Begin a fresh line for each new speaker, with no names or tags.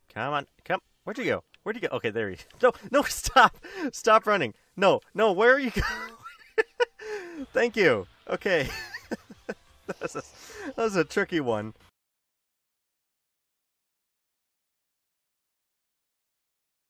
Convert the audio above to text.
Come on. Come. Where'd you go? Where'd you go? Okay, there you go. No, no, stop. Stop running. No, no, where are you going? Thank you. Okay. That was a tricky one.